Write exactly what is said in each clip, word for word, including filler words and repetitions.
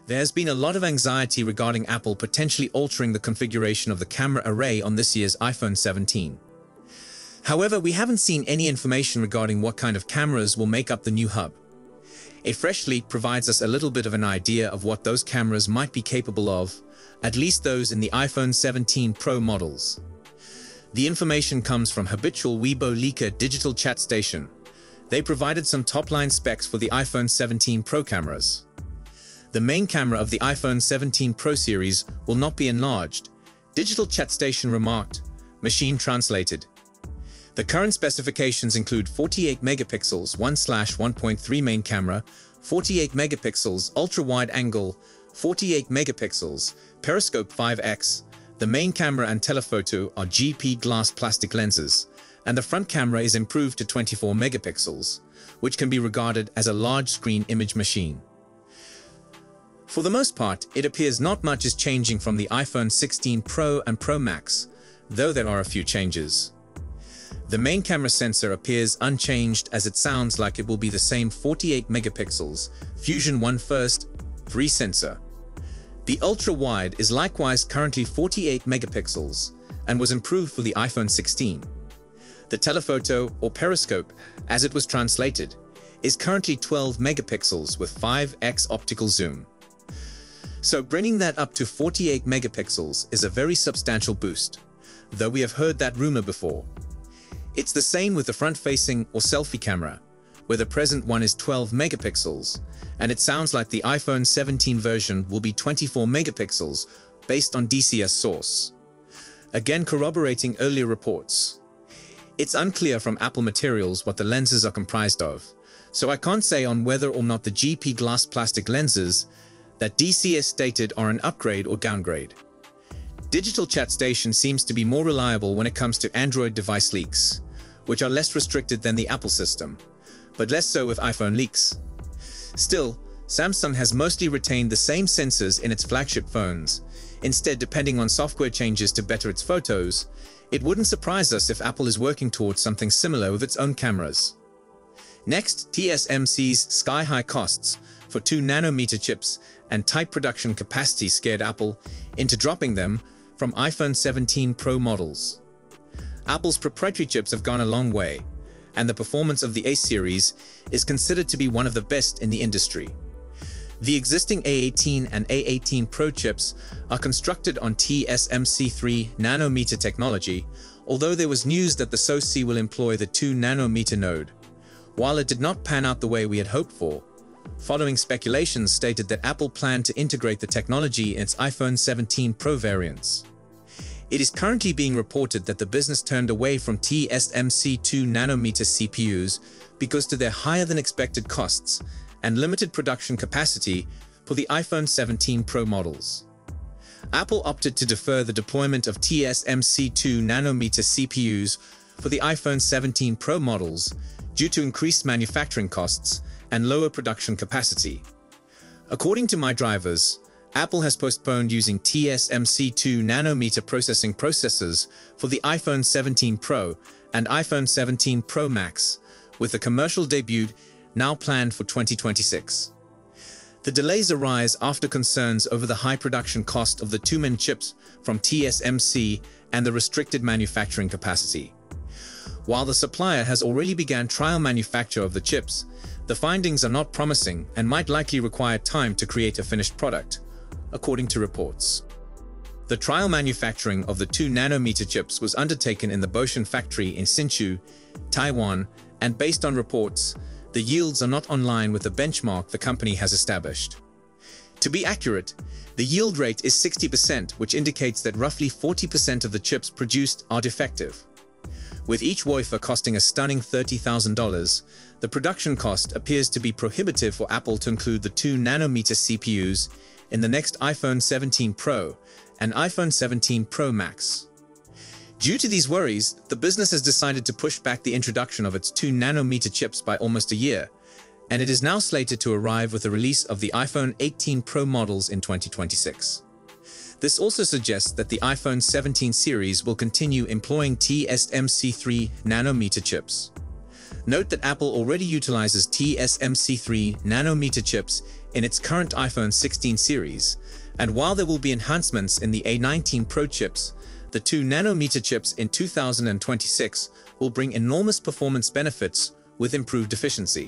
There's been a lot of anxiety regarding Apple potentially altering the configuration of the camera array on this year's iPhone seventeen. However, we haven't seen any information regarding what kind of cameras will make up the new hub. A fresh leak provides us a little bit of an idea of what those cameras might be capable of, at least those in the iPhone seventeen Pro models. The information comes from habitual Weibo leaker Digital Chat Station. They provided some top-line specs for the iPhone seventeen Pro cameras. The main camera of the iPhone seventeen Pro series will not be enlarged, Digital Chat Station remarked, machine translated. The current specifications include forty-eight megapixels one slash one point three main camera, forty-eight megapixels ultra-wide angle, forty-eight megapixels, periscope five X, the main camera and telephoto are G P glass plastic lenses, and the front camera is improved to twenty-four megapixels, which can be regarded as a large-screen image machine. For the most part, it appears not much is changing from the iPhone sixteen Pro and Pro Max, though there are a few changes. The main camera sensor appears unchanged as it sounds like it will be the same forty-eight megapixels, Fusion one first, three sensor. The ultra-wide is likewise currently forty-eight megapixels and was improved for the iPhone sixteen. The telephoto, or periscope, as it was translated, is currently twelve megapixels with five X optical zoom. So bringing that up to forty-eight megapixels is a very substantial boost, though we have heard that rumor before. It's the same with the front-facing or selfie camera, where the present one is twelve megapixels, and it sounds like the iPhone seventeen version will be twenty-four megapixels based on D C S source. Again corroborating earlier reports. It's unclear from Apple materials what the lenses are comprised of, so I can't say on whether or not the G P glass plastic lenses that D C S stated are an upgrade or downgrade. Digital Chat Station seems to be more reliable when it comes to Android device leaks, which are less restricted than the Apple system, but less so with iPhone leaks. Still, Samsung has mostly retained the same sensors in its flagship phones. Instead, depending on software changes to better its photos, it wouldn't surprise us if Apple is working towards something similar with its own cameras. Next, T S M C's sky-high costs for two nanometer chips and tight production capacity scared Apple into dropping them from iPhone seventeen Pro models. Apple's proprietary chips have gone a long way, and the performance of the A series is considered to be one of the best in the industry. The existing A eighteen and A eighteen Pro chips are constructed on T S M C three nanometer technology, although there was news that the S O C will employ the two nanometer node. While it did not pan out the way we had hoped for, following speculations stated that Apple planned to integrate the technology in its iPhone seventeen Pro variants. It is currently being reported that the business turned away from T S M C two nanometer C P Us because of their higher than expected costs and limited production capacity for the iPhone seventeen Pro models. Apple opted to defer the deployment of T S M C two nanometer C P Us for the iPhone seventeen Pro models due to increased manufacturing costs and lower production capacity. According to my drivers, Apple has postponed using T S M C two nanometer processing processors for the iPhone seventeen Pro and iPhone seventeen Pro Max, with the commercial debut now planned for twenty twenty-six. The delays arise after concerns over the high production cost of the two-min chips from T S M C and the restricted manufacturing capacity. While the supplier has already begun trial manufacture of the chips, the findings are not promising and might likely require time to create a finished product, according to reports. The trial manufacturing of the two nanometer chips was undertaken in the Boshan factory in Hsinchu, Taiwan, and based on reports, the yields are not in line with the benchmark the company has established. To be accurate, the yield rate is sixty percent, which indicates that roughly forty percent of the chips produced are defective. With each wafer costing a stunning thirty thousand dollars, the production cost appears to be prohibitive for Apple to include the two nanometer C P Us in the next iPhone seventeen Pro and iPhone seventeen Pro Max. Due to these worries, the business has decided to push back the introduction of its two nanometer chips by almost a year, and it is now slated to arrive with the release of the iPhone eighteen Pro models in twenty twenty-six. This also suggests that the iPhone seventeen series will continue employing T S M C three nanometer chips. Note that Apple already utilizes T S M C three nanometer chips in its current iPhone sixteen series, and while there will be enhancements in the A nineteen Pro chips, the two nanometer chips in two thousand twenty-six will bring enormous performance benefits with improved efficiency.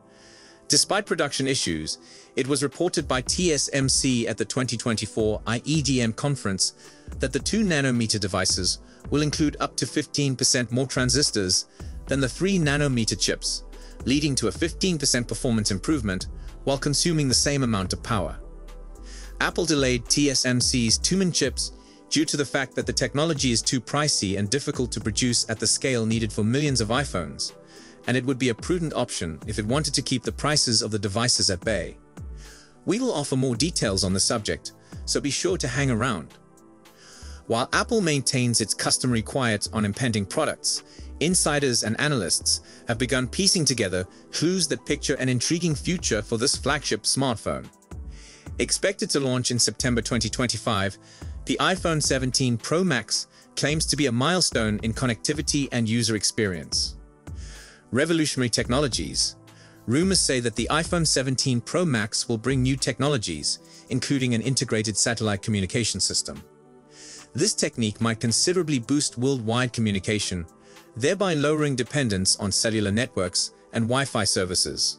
Despite production issues, it was reported by T S M C at the twenty twenty-four I E D M conference that the two nanometer devices will include up to fifteen percent more transistors than the three nanometer chips, leading to a fifteen percent performance improvement while consuming the same amount of power. Apple delayed T S M C's two-min chips due to the fact that the technology is too pricey and difficult to produce at the scale needed for millions of iPhones, and it would be a prudent option if it wanted to keep the prices of the devices at bay. We will offer more details on the subject, so be sure to hang around. While Apple maintains its customary quiet on impending products, insiders and analysts have begun piecing together clues that picture an intriguing future for this flagship smartphone. Expected to launch in September twenty twenty-five, the iPhone seventeen Pro Max claims to be a milestone in connectivity and user experience. Revolutionary technologies. Rumors say that the iPhone seventeen Pro Max will bring new technologies, including an integrated satellite communication system. This technique might considerably boost worldwide communication, thereby lowering dependence on cellular networks and Wi-Fi services.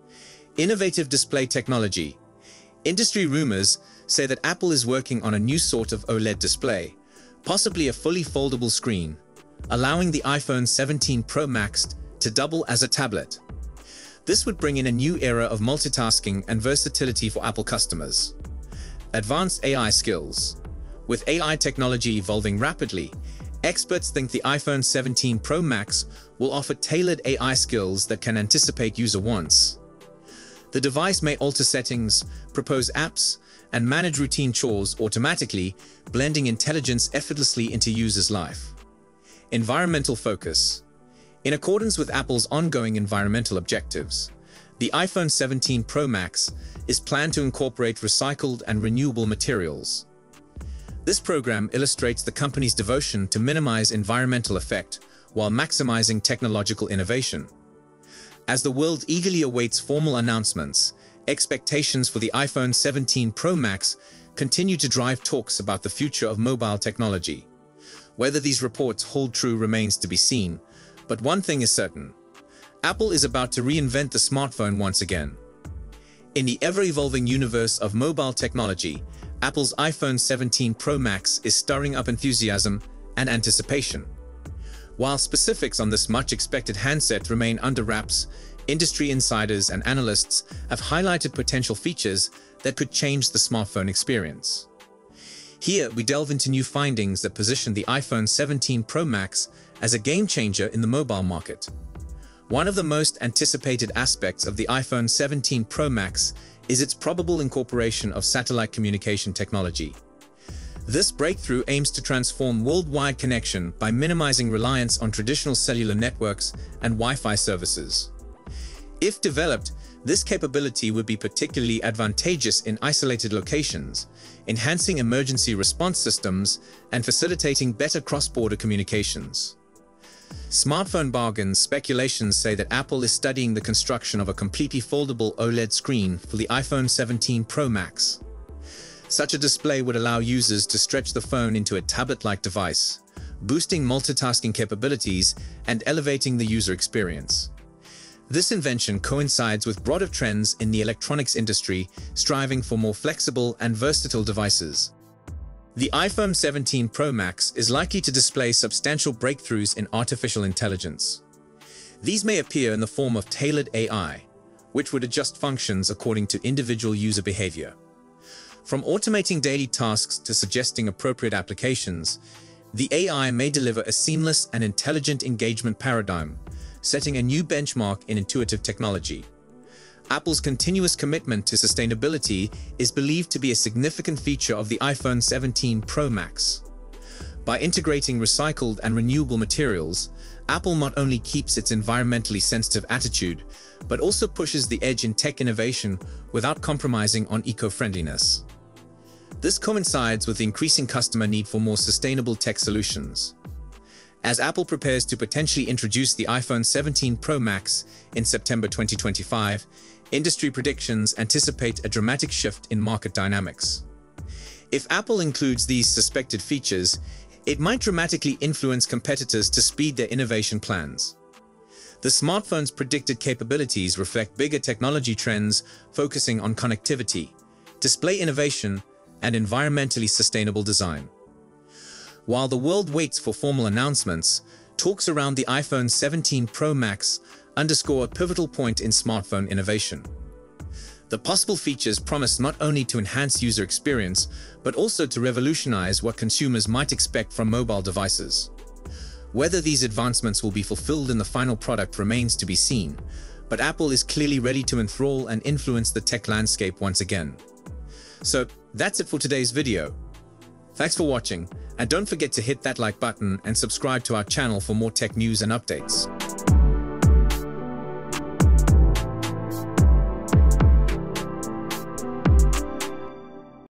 Innovative display technology. Industry rumors say that Apple is working on a new sort of OLED display, possibly a fully foldable screen, allowing the iPhone seventeen Pro Max to double as a tablet. This would bring in a new era of multitasking and versatility for Apple customers. Advanced A I skills. With A I technology evolving rapidly, experts think the iPhone seventeen Pro Max will offer tailored A I skills that can anticipate user wants. The device may alter settings, propose apps, and manage routine chores automatically, blending intelligence effortlessly into users' life. Environmental focus. In accordance with Apple's ongoing environmental objectives, the iPhone seventeen Pro Max is planned to incorporate recycled and renewable materials. This program illustrates the company's devotion to minimize environmental effect while maximizing technological innovation. As the world eagerly awaits formal announcements, expectations for the iPhone seventeen Pro Max continue to drive talks about the future of mobile technology. Whether these reports hold true remains to be seen, but one thing is certain: Apple is about to reinvent the smartphone once again. In the ever-evolving universe of mobile technology, Apple's iPhone seventeen Pro Max is stirring up enthusiasm and anticipation. While specifics on this much-expected handset remain under wraps, industry insiders and analysts have highlighted potential features that could change the smartphone experience. Here, we delve into new findings that position the iPhone seventeen Pro Max as a game-changer in the mobile market. One of the most anticipated aspects of the iPhone seventeen Pro Max is its probable incorporation of satellite communication technology. This breakthrough aims to transform worldwide connection by minimizing reliance on traditional cellular networks and Wi-Fi services. If developed, this capability would be particularly advantageous in isolated locations, enhancing emergency response systems and facilitating better cross-border communications. Smartphone bargains speculations say that Apple is studying the construction of a completely foldable OLED screen for the iPhone seventeen Pro Max. Such a display would allow users to stretch the phone into a tablet-like device, boosting multitasking capabilities and elevating the user experience. This invention coincides with broader trends in the electronics industry striving for more flexible and versatile devices. The iPhone seventeen Pro Max is likely to display substantial breakthroughs in artificial intelligence. These may appear in the form of tailored A I, which would adjust functions according to individual user behavior. From automating daily tasks to suggesting appropriate applications, the A I may deliver a seamless and intelligent engagement paradigm, setting a new benchmark in intuitive technology. Apple's continuous commitment to sustainability is believed to be a significant feature of the iPhone seventeen Pro Max. By integrating recycled and renewable materials, Apple not only keeps its environmentally sensitive attitude, but also pushes the edge in tech innovation without compromising on eco-friendliness. This coincides with the increasing customer need for more sustainable tech solutions. As Apple prepares to potentially introduce the iPhone seventeen Pro Max in September twenty twenty-five, industry predictions anticipate a dramatic shift in market dynamics. If Apple includes these suspected features, it might dramatically influence competitors to speed their innovation plans. The smartphone's predicted capabilities reflect bigger technology trends focusing on connectivity, display innovation, and environmentally sustainable design. While the world waits for formal announcements, talks around the iPhone seventeen Pro Max underscore a pivotal point in smartphone innovation. The possible features promise not only to enhance user experience, but also to revolutionize what consumers might expect from mobile devices. Whether these advancements will be fulfilled in the final product remains to be seen, but Apple is clearly ready to enthrall and influence the tech landscape once again. So that's it for today's video. Thanks for watching, and don't forget to hit that like button and subscribe to our channel for more tech news and updates.